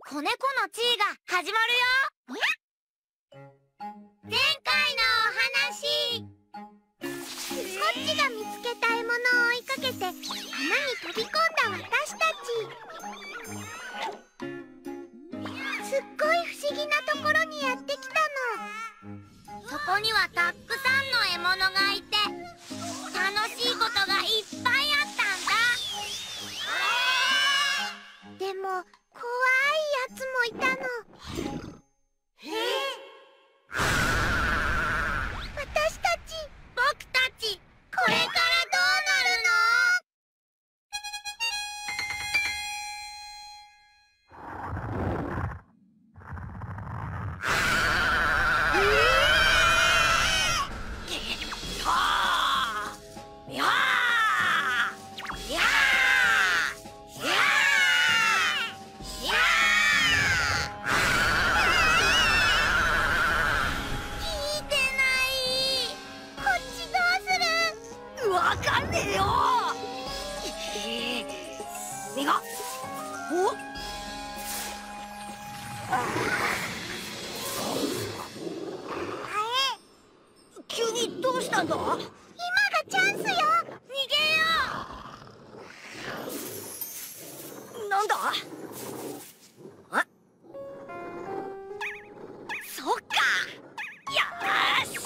子猫の地位が始まるよ。前回のお話。こっちが見つけた獲物を追いかけて穴に飛び込んだ私たち。すっごい不思議なところにやってきたの。そこにはたくさんの獲物がいて楽しいことがいっぱいあったんだ。でも怖いやつもいたの。私たち、僕たち、これからどうなるの？ 急にどうしたんだ？ 今がチャンスよ。逃げよう。なんだ？あ？そっか。よし。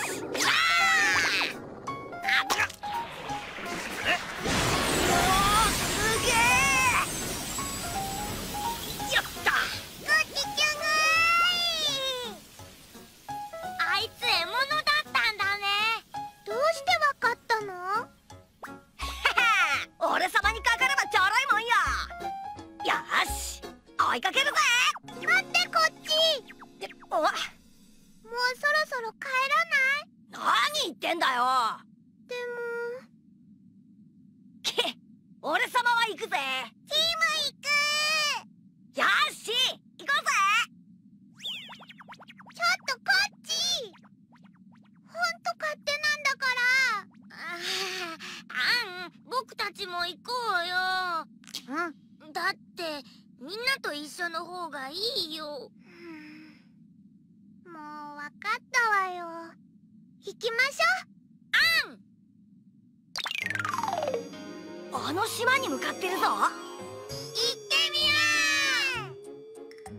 すげえ。やった。 ごちちゃがい。あいつ獲物だったんだね。どうしてわかったの？はは俺様にかかればちょろいもんや。よし、追いかけるぜ。 待ってこっち。 お、 もうそろそろ帰らない？ 何言ってんだよ。 でもけ、俺様は行くぜ。 チーム行く。 よし、行こうぜ。 ちょっとこっち。ほんと勝手なんだから。僕たちも行こうよ。だってみんなと一緒の方がいいよ。もうわかったわよ。行きましょう。 あの島に向かってるぞ。 行ってみよう。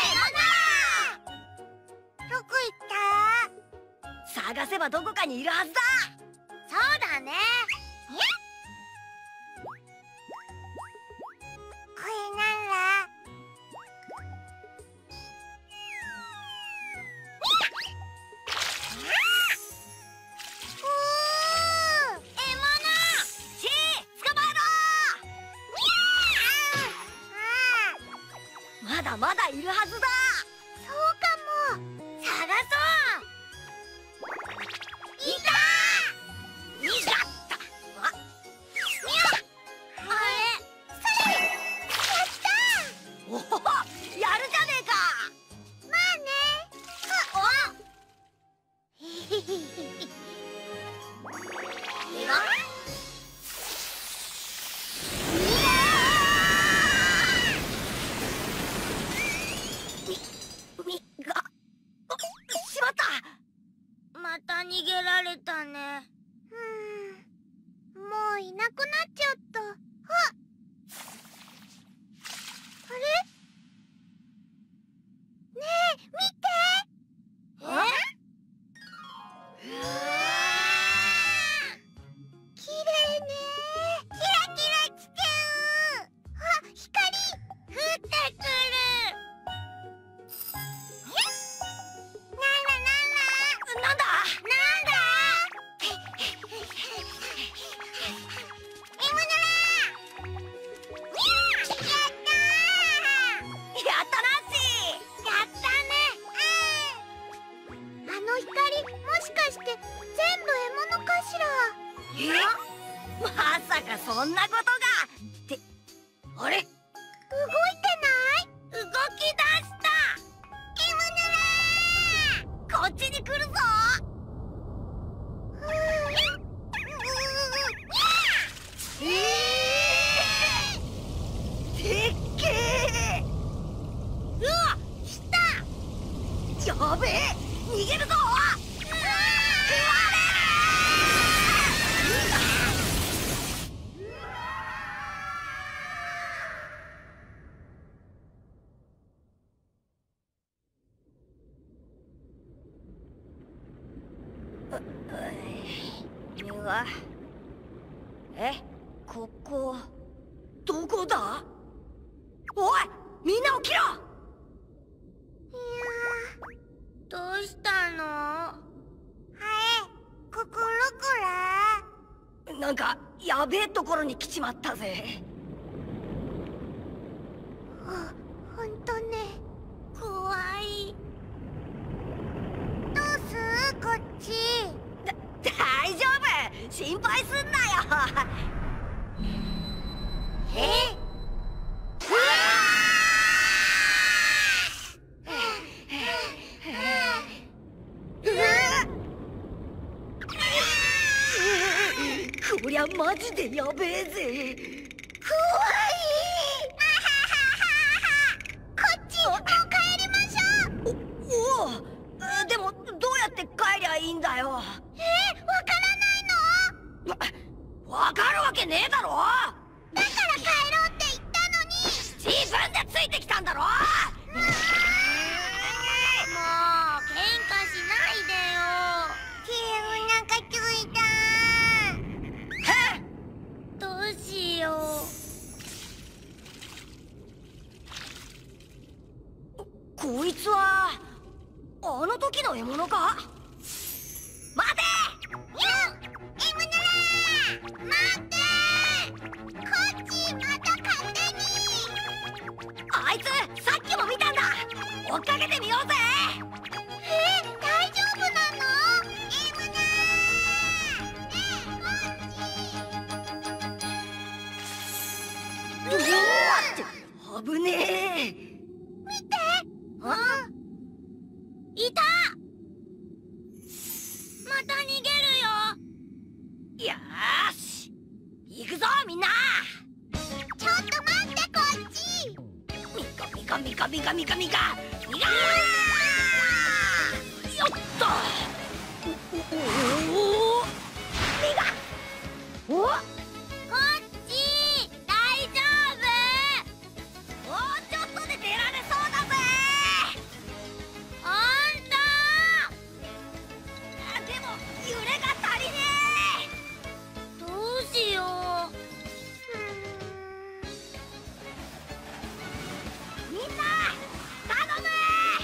どこ行った？ 探せばどこかにいるはずだ。 そうだね。これなんだ？おー！獲物！ シー、捕まえろ！まだまだいるはずだ。 そうかも。探そう。いた！ いた！あ、 あれ？それ！やった！ おお、やるじゃねえか。 まあね。へへへへ。 しまった。 また逃げられたね。もういなくなっちゃった。あれ？ねえ、見て！きれいね。キラキラしてる。あ、光！降ってくる。 なんだ？やったなっしー。 やったね。あの光、もしかして全部獲物かしら？ まさかそんなことが。ってあれ？ 動いてない？動き出した。 こっちに来るぞ。 でっけえ！うわ！ やべえ、逃げるぞ。ここどこだ？おい、みんな起きろ。 どうしたの？はい、こころくら。 なんかやべえところに来ちまったぜ。 ほんとね、怖い。どうす？こっち。 大丈夫、心配すんなよ。こりゃマジでやべえぜ。 怖い。こっち、もう帰りましょう。 おお、でもどうやって帰りゃいいんだよ。 わからないの？ わかるわけねえだろ。 だから帰ろうって言ったのに。 自分でついてきたんだろ。 もう喧嘩しないでよ。お腹ついた。どうしよう。こいつはあの時の獲物か？待て！ エムナラ！待って！こっち、また勝手に！ あいつさっきも見たんだ。追っかけてみようぜ。 大丈夫なの？エムナうわって危ねえ。 見て！いた！また逃げるよ。 よーし、行くぞみんな。 ちょっと待って、こっち。 ミカミカミカミカミカミカミカ。よっと。おおミカ。お、 こっち、大丈夫？ もうちょっとで出られそうだぜ。 ほんと？ でも揺れが足りねどうしよう。 え。みんな頼む。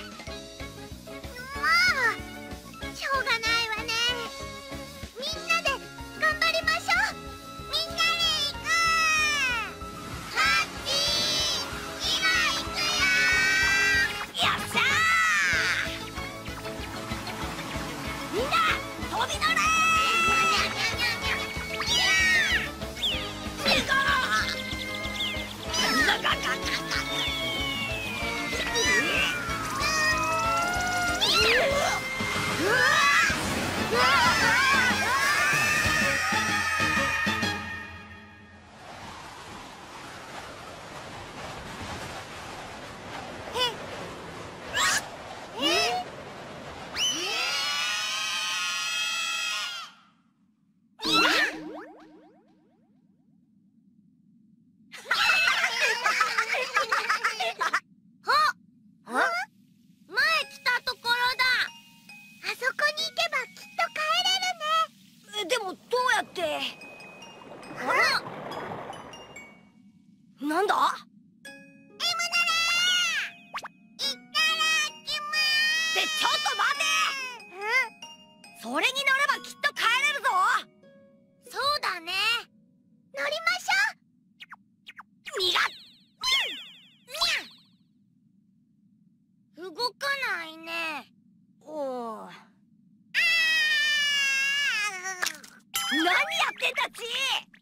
もうしょうがないわね。みんなで頑張りましょう。みんなで行く。こっち、今行くよ。 よっしゃー。みんな飛び乗れ。 前来たところだ。あそこに行けばきっと帰れるね。 でもどうやって？なんだ？ エムナラー！いっただきまってちょっと待て！それに乗ればきっと帰れるぞ。 ーす。そうだね。乗りましょう。 にがっ。 動かないね。 おー。何やってんだち！